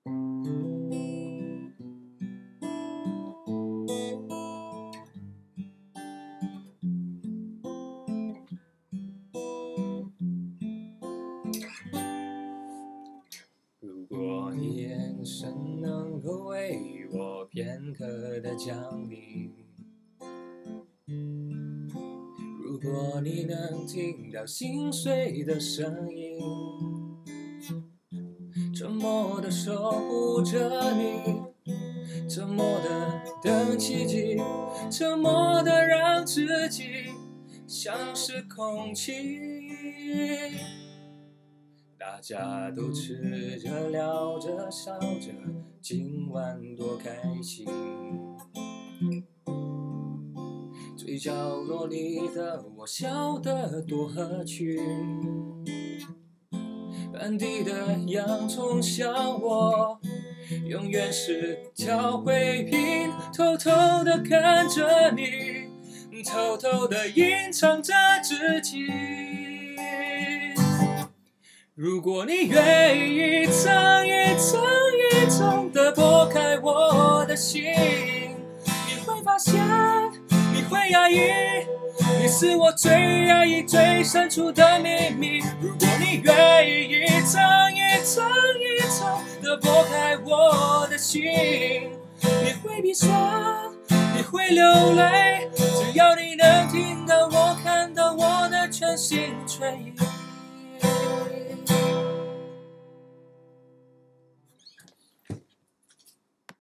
如果你眼神能够为我片刻的降临，如果你能听到心碎的声音，沉默地守护着你，沉默地等奇迹，沉默地让自己像是空气。大家都吃着聊着笑着，今晚多开心。最角落里的我笑得多合群，满地的洋葱像我永远是条灰瓶，偷偷地看着你，偷偷地隐藏着自己。如果你愿意一层一层一层地剥开我的心，你会发现你会压抑，你是我最压抑最深处的秘密。如果你愿意一层一层一层地剥开我的心，你会鼻酸，你会流泪，只要你能听到我看到我的全心全意。